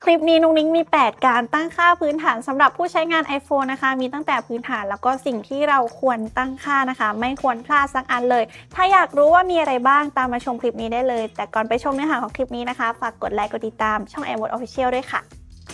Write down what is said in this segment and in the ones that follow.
ลิปนี้นุ๊กนิกมี8การตั้งค่าพื้นฐานสำหรับผู้ใช้งาน iPhone นะคะมีตั้งแต่พื้นฐานแล้วก็สิ่งที่เราควรตั้งค่านะคะไม่ควรพลาดสักอันเลยถ้าอยากรู้ว่ามีอะไรบ้างตามมาชมคลิปนี้ได้เลยแต่ก่อนไปชมเนื้อหาของคลิปนี้นะคะฝากกดไลค์กดติดตามช่อง iWatch Official ด้วยค่ะ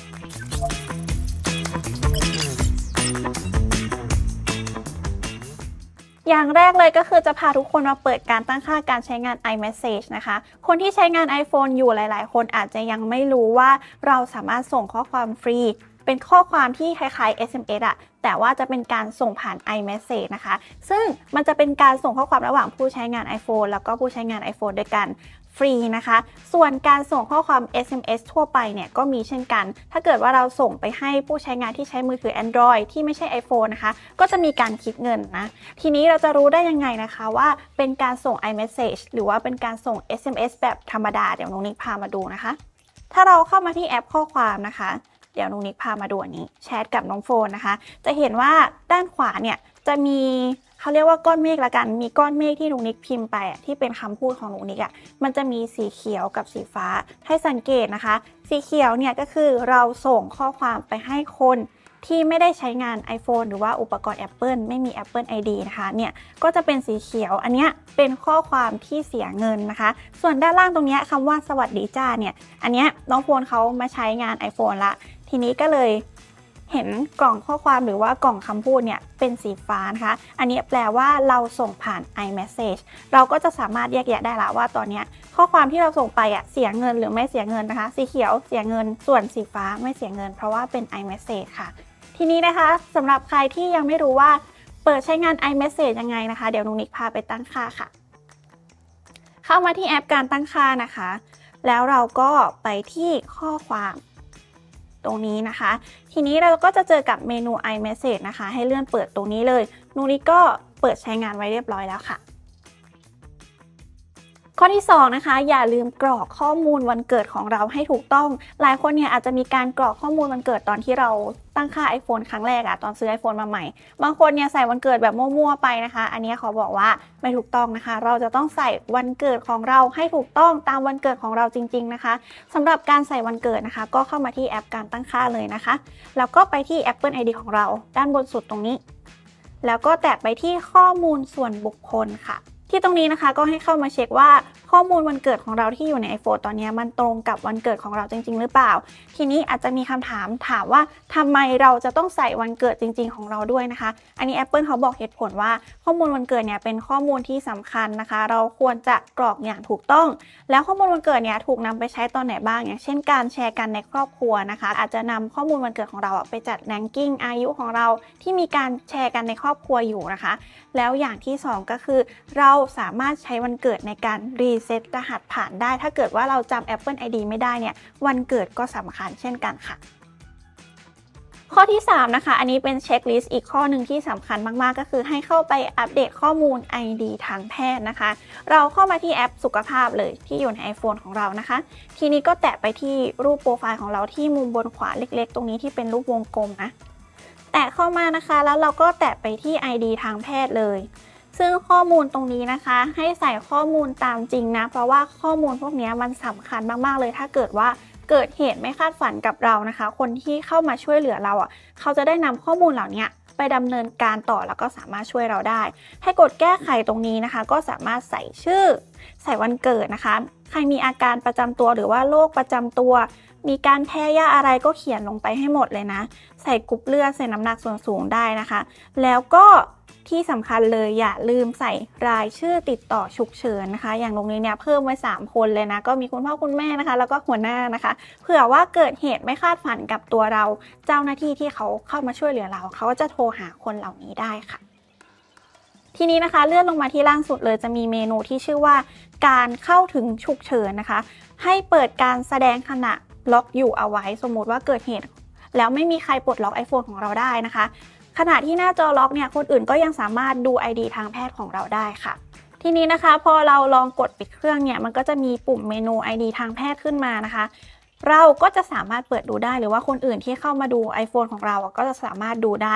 อย่างแรกเลยก็คือจะพาทุกคนมาเปิดการตั้งค่าการใช้งาน iMessage นะคะคนที่ใช้งาน iPhone อยู่หลายๆคนอาจจะยังไม่รู้ว่าเราสามารถส่งข้อความฟรีเป็นข้อความที่คล้ายๆ SMS อะแต่ว่าจะเป็นการส่งผ่าน iMessage นะคะซึ่งมันจะเป็นการส่งข้อความระหว่างผู้ใช้งาน iPhone แล้วก็ผู้ใช้งาน iPhone ด้วยกันฟรีนะคะส่วนการส่งข้อความ SMS ทั่วไปเนี่ยก็มีเช่นกันถ้าเกิดว่าเราส่งไปให้ผู้ใช้งานที่ใช้มือถือ Android ที่ไม่ใช่ iPhone นะคะก็จะมีการคิดเงินนะทีนี้เราจะรู้ได้ยังไงนะคะว่าเป็นการส่ง iMessage หรือว่าเป็นการส่ง SMS แบบธรรมดาเดี๋ยวนุ๊กนิกพามาดูนะคะถ้าเราเข้ามาที่แอปข้อความนะคะเดี๋ยวนุ๊กนิกพามาดูอันนี้แชทกับน้องโฟนนะคะจะเห็นว่าด้านขวาเนี่ยจะมีเขาเรียกว่าก้อนเมฆละกันมีก้อนเมฆที่นุ๊กนิกพิมพ์ไปที่เป็นคำพูดของนุ๊กนิกอ่ะมันจะมีสีเขียวกับสีฟ้าให้สังเกตนะคะสีเขียวเนี่ยก็คือเราส่งข้อความไปให้คนที่ไม่ได้ใช้งาน iPhone หรือว่าอุปกรณ์ Apple ไม่มี Apple ID นะคะเนี่ยก็จะเป็นสีเขียวอันเนี้ยเป็นข้อความที่เสียเงินนะคะส่วนด้านล่างตรงนี้คำว่าสวัสดีจ้าเนี่ยอันเนี้ยน้องโฟนเขามาใช้งาน iPhone ละทีนี้ก็เลยเห็นกล่องข้อความหรือว่ากล่องคำพูดเนี่ยเป็นสีฟ้านะคะอันนี้แปลว่าเราส่งผ่าน iMessage เราก็จะสามารถแยกแยะได้ละว่าตอนนี้ข้อความที่เราส่งไปเสียเงินหรือไม่เสียเงินนะคะสีเขียวเสียเงินส่วนสีฟ้าไม่เสียเงินเพราะว่าเป็น iMessage ค่ะทีนี้นะคะสำหรับใครที่ยังไม่รู้ว่าเปิดใช้งาน iMessage ยังไงนะคะเดี๋ยวนุ๊กนิกพาไปตั้งค่าค่ะเข้ามาที่แอปการตั้งค่านะคะแล้วเราก็ไปที่ข้อความตรงนี้นะคะทีนี้เราก็จะเจอกับเมนู iMessage นะคะให้เลื่อนเปิดตรงนี้เลยนุ๊กนิกก็เปิดใช้งานไว้เรียบร้อยแล้วค่ะข้อที่2นะคะอย่าลืมกรอกข้อมูลวันเกิดของเราให้ถูกต้องหลายคนเนี่ยอาจจะมีการกรอกข้อมูลวันเกิดตอนที่เราตั้งค่า iPhone ครั้งแรกตอนซื้อ iPhone มาใหม่บางคนเนี่ยใส่วันเกิดแบบมั่วๆไปนะคะอันนี้เขาบอกว่าไม่ถูกต้องนะคะเราจะต้องใส่วันเกิดของเราให้ถูกต้องตามวันเกิดของเราจริงๆนะคะสำหรับการใส่วันเกิดนะคะก็เข้ามาที่แอปการตั้งค่าเลยนะคะแล้วก็ไปที่ Apple ID ของเราด้านบนสุดตรงนี้แล้วก็แตะไปที่ข้อมูลส่วนบุคคลค่ะที่ตรงนี้นะคะก็ให้เข้ามาเช็คว่าข้อมูลวันเกิดของเราที่อยู่ใน iPhone ตอนนี้มันตรงกับวันเกิดของเราจริงๆหรือเปล่าทีนี้อาจจะมีคำถามว่าทำไมเราจะต้องใส่วันเกิดจริงๆของเราด้วยนะคะอันนี้ Apple เขาบอกเหตุผลว่าข้อมูลวันเกิดเนี่ยเป็นข้อมูลที่สำคัญนะคะเราควรจะกรอกอย่างถูกต้องแล้วข้อมูลวันเกิดเนี่ยถูกนำไปใช้ตอนไหนบ้างอย่างเช่นการแชร์กันในครอบครัวนะคะอาจจะนำข้อมูลวันเกิดของเราไปจัดแรงกิ้งอายุของเราที่มีการแชร์กันในครอบครัวอยู่นะคะแล้วอย่างที่2ก็คือเราสามารถใช้วันเกิดในการรีเซ็ตรหัสผ่านได้ถ้าเกิดว่าเราจำ Apple ID ไม่ได้เนี่ยวันเกิดก็สำคัญเช่นกันค่ะข้อที่3นะคะอันนี้เป็นเช็คลิสต์อีกข้อหนึ่งที่สำคัญมากๆก็คือให้เข้าไปอัปเดตข้อมูล ID ทางแพทย์นะคะเราเข้ามาที่แอปสุขภาพเลยที่อยู่ใน iPhone ของเรานะคะทีนี้ก็แตะไปที่รูปโปรไฟล์ของเราที่มุมบนขวาเล็กๆตรงนี้ที่เป็นรูปวงกลมนะแตะเข้ามานะคะแล้วเราก็แตะไปที่ ID ทางแพทย์เลยซึ่งข้อมูลตรงนี้นะคะให้ใส่ข้อมูลตามจริงนะเพราะว่าข้อมูลพวกนี้มันสำคัญมากๆเลยถ้าเกิดว่าเกิดเหตุไม่คาดฝันกับเรานะคะคนที่เข้ามาช่วยเหลือเราเขาจะได้นำข้อมูลเหล่านี้ไปดำเนินการต่อแล้วก็สามารถช่วยเราได้ให้กดแก้ไขตรงนี้นะคะก็สามารถใส่ชื่อใส่วันเกิดนะคะใครมีอาการประจำตัวหรือว่าโรคประจำตัวมีการแพ้ยาอะไรก็เขียนลงไปให้หมดเลยนะใส่กรุ๊ปเลือดใส่น้ำหนักส่วนสูงได้นะคะแล้วก็ที่สำคัญเลยอย่าลืมใส่รายชื่อติดต่อฉุกเฉินนะคะอย่างตรงนี้เนี่ยเพิ่มไว้3คนเลยนะก็มีคุณพ่อคุณแม่นะคะแล้วก็หัวหน้านะคะเผื่อว่าเกิดเหตุไม่คาดฝันกับตัวเราเจ้าหน้าที่ที่เขาเข้ามาช่วยเหลือเราเขาก็จะโทรหาคนเหล่านี้ได้ค่ะทีนี้นะคะเลื่อนลงมาที่ล่างสุดเลยจะมีเมนูที่ชื่อว่าการเข้าถึงฉุกเฉินนะคะให้เปิดการแสดงขณะล็อกอยู่เอาไว้สมมุติว่าเกิดเหตุแล้วไม่มีใครปลดล็อก iPhone ของเราได้นะคะขณะที่หน้าจอล็อกเนี่ยคนอื่นก็ยังสามารถดู ID ทางแพทย์ของเราได้ค่ะทีนี้นะคะพอเราลองกดปิดเครื่องเนี่ยมันก็จะมีปุ่มเมนู ID ทางแพทย์ขึ้นมานะคะเราก็จะสามารถเปิดดูได้หรือว่าคนอื่นที่เข้ามาดู iPhone ของเราก็จะสามารถดูได้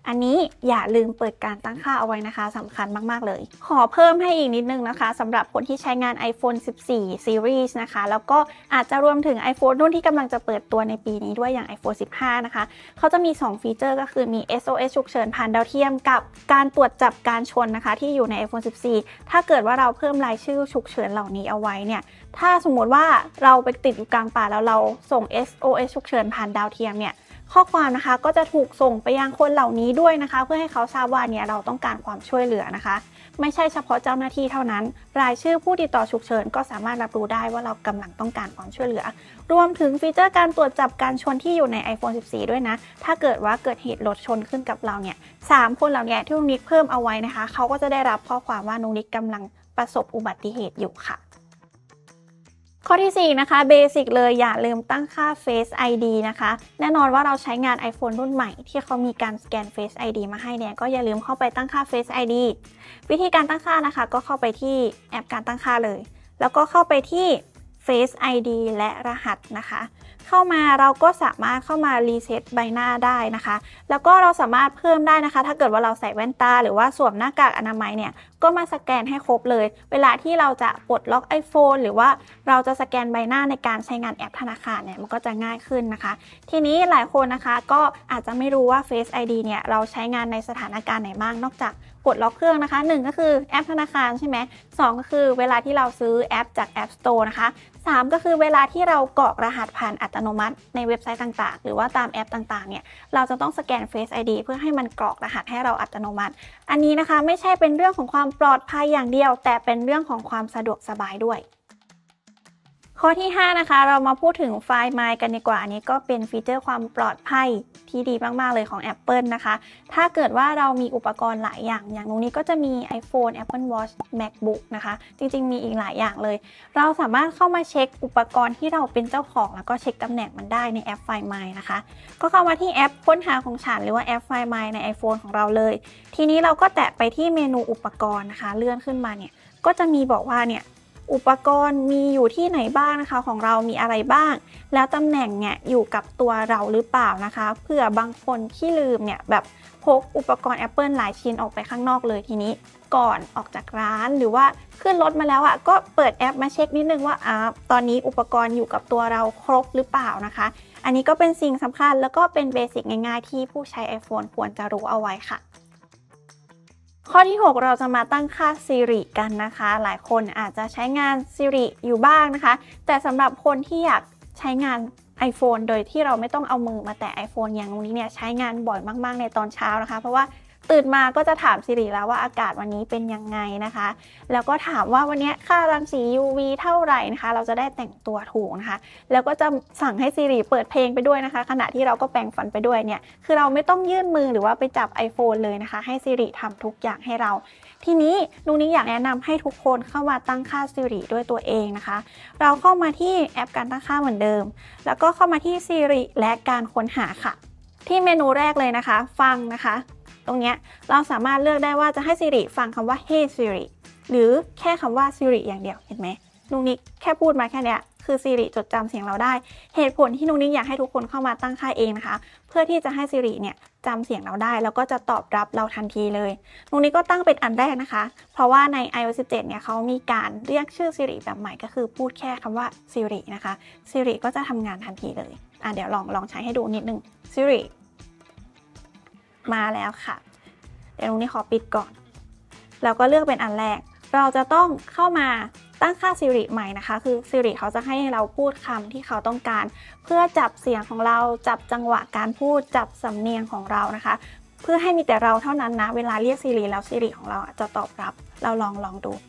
อันนี้อย่าลืมเปิดการตั้งค่าเอาไว้นะคะสำคัญมากๆเลยขอเพิ่มให้อีกนิดนึงนะคะสำหรับคนที่ใช้งาน iPhone 14 Series นะคะแล้วก็อาจจะรวมถึง iPhone รุ่นที่กำลังจะเปิดตัวในปีนี้ด้วยอย่าง iPhone 15 นะคะเขาจะมี2ฟีเจอร์ก็คือมี SOS ฉุกเฉินผ่านดาวเทียมกับการตรวจจับการชนนะคะที่อยู่ใน iPhone 14 ถ้าเกิดว่าเราเพิ่มรายชื่อฉุกเฉินเหล่านี้เอาไว้เนี่ยถ้าสมมติว่าเราไปติดอยู่กลางป่าแล้วเราส่ง SOS ฉุกเฉินผ่านดาวเทียมเนี่ยข้อความนะคะก็จะถูกส่งไปยังคนเหล่านี้ด้วยนะคะเพื่อให้เขาทราบว่าเนี่ยเราต้องการความช่วยเหลือนะคะไม่ใช่เฉพาะเจ้าหน้าที่เท่านั้นรายชื่อผู้ติดต่อฉุกเฉินก็สามารถรับรู้ได้ว่าเรากำลังต้องการความช่วยเหลือรวมถึงฟีเจอร์การตรวจจับการชนที่อยู่ใน iPhone 14 ด้วยนะถ้าเกิดว่าเกิดเหตุรถชนขึ้นกับเราเนี่ย3คนเหล่านี้ที่นุกนิกเพิ่มเอาไว้นะคะเขาก็จะได้รับข้อความว่านุกนิกกำลังประสบอุบัติเหตุอยู่ค่ะข้อที่4นะคะเบสิกเลยอย่าลืมตั้งค่า Face ID นะคะแน่นอนว่าเราใช้งาน iPhone รุ่นใหม่ที่เขามีการสแกน Face ID มาให้เนี่ยก็อย่าลืมเข้าไปตั้งค่า Face ID วิธีการตั้งค่านะคะก็เข้าไปที่แอปการตั้งค่าเลยแล้วก็เข้าไปที่ Face ID และรหัสนะคะเข้ามาเราก็สามารถเข้ามารีเซ็ตใบหน้าได้นะคะแล้วก็เราสามารถเพิ่มได้นะคะถ้าเกิดว่าเราใส่แว่นตาหรือว่าสวมหน้ากากอนามัยเนี่ยก็มาสแกนให้ครบเลยเวลาที่เราจะปลดล็อก iPhone หรือว่าเราจะสแกนใบหน้าในการใช้งานแอปธนาคารเนี่ยมันก็จะง่ายขึ้นนะคะทีนี้หลายคนนะคะก็อาจจะไม่รู้ว่า Face ID เนี่ยเราใช้งานในสถานการณ์ไหนบ้างนอกจากปลดล็อกเครื่องนะคะ1ก็คือแอปธนาคารใช่ไหม2ก็คือเวลาที่เราซื้อแอปจาก App Store นะคะ3ก็คือเวลาที่เรากรอกรหัสผ่านอัตโนมัติในเว็บไซต์ต่างๆหรือว่าตามแอปต่างๆเนี่ยเราจะต้องสแกน Face ID เพื่อให้มันกรอกรหัสให้เราอัตโนมัติอันนี้นะคะไม่ใช่เป็นเรื่องของความปลอดภัยอย่างเดียวแต่เป็นเรื่องของความสะดวกสบายด้วยข้อที่5นะคะเรามาพูดถึง Find My กันดีกว่าอันนี้ก็เป็นฟีเจอร์ความปลอดภัยที่ดีมากๆเลยของ Apple นะคะถ้าเกิดว่าเรามีอุปกรณ์หลายอย่างตรงนี้ก็จะมี iPhone Apple Watch MacBook นะคะจริงๆมีอีกหลายอย่างเลยเราสามารถเข้ามาเช็คอุปกรณ์ที่เราเป็นเจ้าของแล้วก็เช็คตำแหน่งมันได้ในแอป Find My นะคะก็เข้ามาที่แอปค้นหาของฉันหรือว่าแอป Find My ใน iPhone ของเราเลยทีนี้เราก็แตะไปที่เมนูอุปกรณ์นะคะเลื่อนขึ้นมาเนี่ยก็จะมีบอกว่าเนี่ยอุปกรณ์มีอยู่ที่ไหนบ้างนะคะของเรามีอะไรบ้างแล้วตำแหน่งเนี่ยอยู่กับตัวเราหรือเปล่านะคะเผื่อบางคนที่ลืมเนี่ยแบบพกอุปกรณ์ Apple หลายชิ้นออกไปข้างนอกเลยทีนี้ก่อนออกจากร้านหรือว่าขึ้นรถมาแล้วก็เปิดแอปมาเช็คนิดนึงว่าตอนนี้อุปกรณ์อยู่กับตัวเราครบหรือเปล่านะคะอันนี้ก็เป็นสิ่งสำคัญแล้วก็เป็นเบสิกง่ายๆที่ผู้ใช้ iPhone ควรจะรู้เอาไว้ค่ะข้อที่6เราจะมาตั้งค่า Siri กันนะคะหลายคนอาจจะใช้งาน Siri อยู่บ้างนะคะแต่สำหรับคนที่อยากใช้งาน iPhone โดยที่เราไม่ต้องเอามือมาแตะ iPhone อย่างนี้เนี่ยใช้งานบ่อยมากๆในตอนเช้านะคะเพราะว่าตื่นมาก็จะถาม Siri แล้วว่าอากาศวันนี้เป็นยังไงนะคะแล้วก็ถามว่าวันนี้ค่ารังสี UV เท่าไหร่นะคะเราจะได้แต่งตัวถูกนะคะแล้วก็จะสั่งให้ Siri เปิดเพลงไปด้วยนะคะขณะที่เราก็แปรงฟันไปด้วยเนี่ยคือเราไม่ต้องยื่นมือหรือว่าไปจับ iPhone เลยนะคะให้ Siri ทำทุกอย่างให้เราทีนี้นุ้งนิ้งอยากแนะนำให้ทุกคนเข้ามาตั้งค่า Siri ด้วยตัวเองนะคะเราเข้ามาที่แอปการตั้งค่าเหมือนเดิมแล้วก็เข้ามาที่ Siri และการค้นหาค่ะที่เมนูแรกเลยนะคะฟังนะคะตรงนี้เราสามารถเลือกได้ว่าจะให้ Siri ฟังคำว่า Hey Siri หรือแค่คำว่า Siri อย่างเดียวเห็นไหมนุ้งนิ้งแค่พูดมาแค่นี้คือ Siri จดจำเสียงเราได้เหตุผลที่นุ้งนิ้งอยากให้ทุกคนเข้ามาตั้งค่าเองนะคะเพื่อที่จะให้ Siri เนี่ยจำเสียงเราได้แล้วก็จะตอบรับเราทันทีเลยนุ้งนิ้งก็ตั้งเป็นอันแรกนะคะเพราะว่าใน iOS 17 เนี่ยเขามีการเรียกชื่อ Siri แบบใหม่ก็คือพูดแค่คำว่า Siri นะคะ Siri ก็จะทำงานทันทีเลยเดี๋ยวลองใช้ให้ดูนิดนึง Siri มาแล้วค่ะเดี๋ยวนุ้งนิ้งขอปิดก่อนแล้วก็เลือกเป็นอันแรกเราจะต้องเข้ามาตั้งค่า Siri ใหม่นะคะคือ Siri เขาจะให้เราพูดคำที่เขาต้องการเพื่อจับเสียงของเราจับจังหวะการพูดจับสำเนียงของเรานะคะเพื่อให้มีแต่เราเท่านั้นนะเวลาเรียก Siri แล้ว Siri ของเราจะตอบรับเราลองดู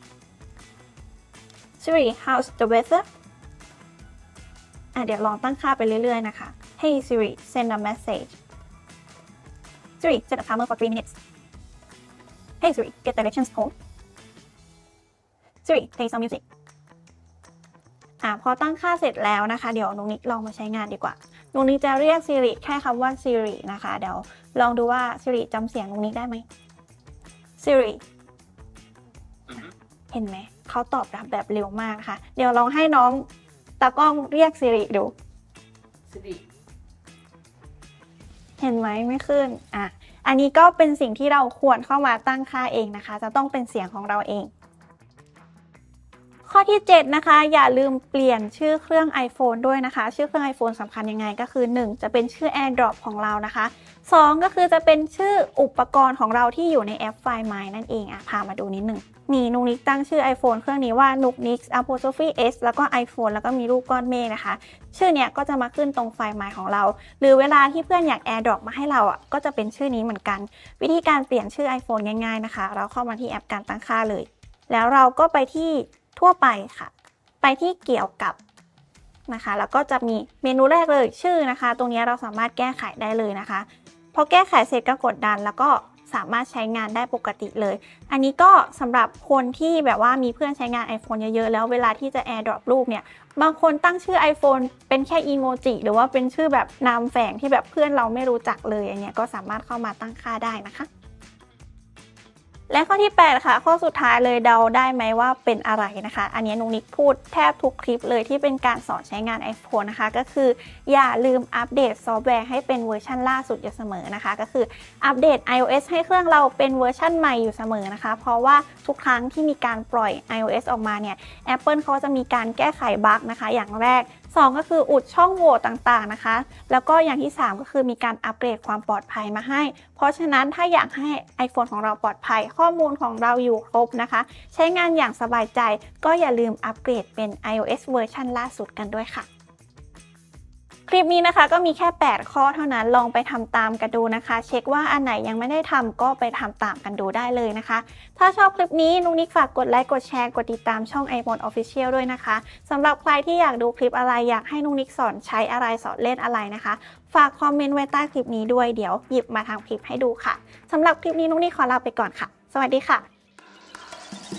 Siri how's the weather เดี๋ยวลองตั้งค่าไปเรื่อยๆนะคะ Hey Siri send a message Siri set a timer for 3 minutes Hey Siri get directions home Siri play some music พอตั้งค่าเสร็จแล้วนะคะเดี๋ยวนุ้งนิกลองมาใช้งานดีกว่านุ้งนิกจะเรียก Siri แค่คำว่า Siri นะคะเดี๋ยวลองดูว่า Siri จำเสียงนุ้งนิกได้ไหม Siri เห็นไหมเขาตอบรับแบบเร็วมากนะคะเดี๋ยวลองให้น้องตากล้องเรียก Siri ดู Siri เห็นไหมไม่ขึ้นอันนี้ก็เป็นสิ่งที่เราควรเข้ามาตั้งค่าเองนะคะจะต้องเป็นเสียงของเราเองข้อที่7นะคะอย่าลืมเปลี่ยนชื่อเครื่อง iPhone ด้วยนะคะชื่อเครื่อง iPhone สำคัญยังไงก็คือ1จะเป็นชื่อ AirDrop ของเรานะคะ2ก็คือจะเป็นชื่ออุปกรณ์ของเราที่อยู่ในแอป Find My นั่นเองพามาดูนิดนึงนี่นุกนิกตั้งชื่อ iPhone เครื่องนี้ว่านุกนิก apostrophe s แล้วก็ iPhone แล้วก็มีรูปก้อนเมฆนะคะชื่อเนี้ยก็จะมาขึ้นตรง Find My ของเราหรือเวลาที่เพื่อนอยาก AirDrop มาให้เราก็จะเป็นชื่อนี้เหมือนกันวิธีการเปลี่ยนชื่อ iPhone ง่ายๆนะคะเราเข้ามาที่แอปการตั้งค่าเลยแล้วเราก็ไปที่ทั่วไปค่ะไปที่เกี่ยวกับนะคะแล้วก็จะมีเมนูแรกเลยชื่อนะคะตรงนี้เราสามารถแก้ไขได้เลยนะคะพอแก้ไขเสร็จก็กดดันแล้วก็สามารถใช้งานได้ปกติเลยอันนี้ก็สำหรับคนที่แบบว่ามีเพื่อนใช้งาน iPhone เยอะๆแล้วเวลาที่จะ AirDrop รูปเนี่ยบางคนตั้งชื่อ iPhone เป็นแค่อีโมจิหรือว่าเป็นชื่อแบบนามแฝงที่แบบเพื่อนเราไม่รู้จักเลยอันนี้ก็สามารถเข้ามาตั้งค่าได้นะคะและข้อที่8ค่ะข้อสุดท้ายเลยเดาได้ไหมว่าเป็นอะไรนะคะอันนี้นุกนิกพูดแทบทุกคลิปเลยที่เป็นการสอนใช้งาน iPhone นะคะก็คืออย่าลืมอัปเดตซอฟต์แวร์ให้เป็นเวอร์ชันล่าสุดอยู่เสมอนะคะก็คืออัปเดต iOS ให้เครื่องเราเป็นเวอร์ชันใหม่อยู่เสมอนะคะเพราะว่าทุกครั้งที่มีการปล่อย iOS ออกมาเนี่ย Apple เขาจะมีการแก้ไขบั๊กนะคะอย่างแรก2ก็คืออุดช่องโหว่ต่างๆนะคะแล้วก็อย่างที่3ก็คือมีการอัปเกรดความปลอดภัยมาให้เพราะฉะนั้นถ้าอยากให้ iPhone ของเราปลอดภัยข้อมูลของเราอยู่ครบนะคะใช้งานอย่างสบายใจก็อย่าลืมอัปเกรดเป็น iOS เวอร์ชันล่าสุดกันด้วยค่ะคลิปนี้นะคะก็มีแค่8ข้อเท่านั้นลองไปทำตามกันดูนะคะเช็คว่าอันไหนยังไม่ได้ทำก็ไปทำตามกันดูได้เลยนะคะถ้าชอบคลิปนี้นุกนิกฝากกดไลค์กดแชร์กดติดตามช่อง iPhone Official ด้วยนะคะสำหรับใครที่อยากดูคลิปอะไรอยากให้นุกนิกสอนใช้อะไรสอนเล่นอะไรนะคะฝากคอมเมนต์ไว้ใต้คลิปนี้ด้วยเดี๋ยวหยิบมาทำคลิปให้ดูค่ะสำหรับคลิปนี้นุกนิกขอลาไปก่อนค่ะสวัสดีค่ะ